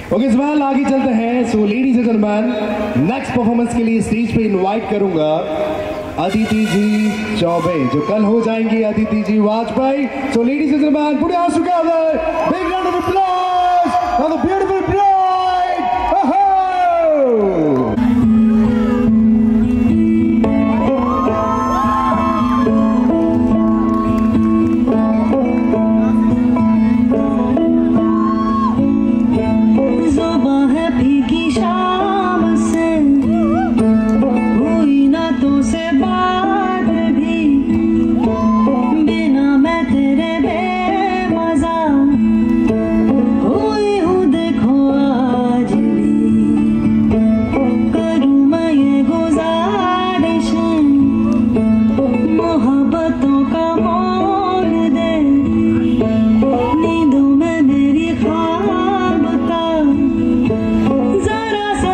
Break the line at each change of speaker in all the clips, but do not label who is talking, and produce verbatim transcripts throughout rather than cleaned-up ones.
Okay सवाल आगे चलते हैं। So ladies and gentleman, next performance के लिए स्टेज पे इनवाइट करूंगा अदिति जी चौबे, जो कल हो जाएंगी Aditi ji Vajpayee. So ladies and gentleman, put your hands together, big round of applause for the beautiful bride. ओहो!
जरा सा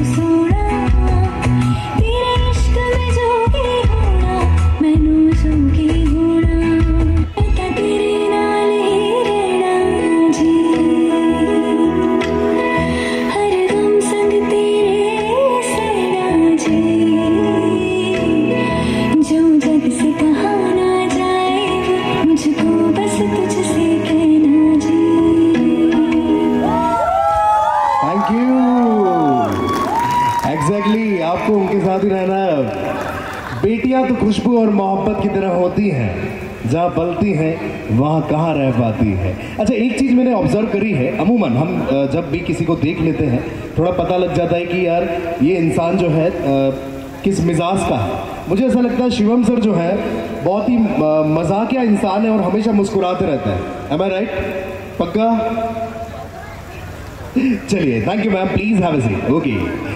एग्जैक्टली आपको उनके साथ ही रहना है। बेटियां तो खुशबू और मोहब्बत की तरह होती हैं, जहाँ पलती हैं वहाँ कहाँ रह पाती है। अच्छा, एक चीज़ मैंने ऑब्जर्व करी है, अमूमन हम जब भी किसी को देख लेते हैं थोड़ा पता लग जाता है कि यार ये इंसान जो है किस मिजाज का है। मुझे ऐसा लगता है शिवम सर जो है बहुत ही मजाकिया इंसान है और हमेशा मुस्कुराते रहता है। Am I right? पक्का? चलिए, thank you ma'am, please have a seat. Okay.